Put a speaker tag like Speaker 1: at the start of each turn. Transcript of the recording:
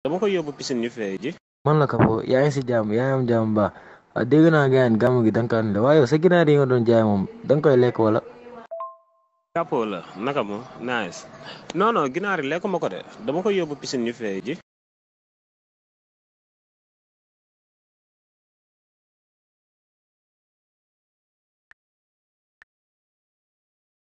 Speaker 1: dama ko yóbbu piscine ñu fee ji.
Speaker 2: man la Kapoo yaa ngi si jàmm yaa ngi am jàmm baax dégg naa gars yi gàmm gi da nga kaa ne waaye yow sa ginaar yi nga doon jaay moom da nga koy lekk wala.
Speaker 1: Kapoo la naka mo nice non non ginaar yi lekk ma ko de dama ko yóbbu piscine ñu fee ji.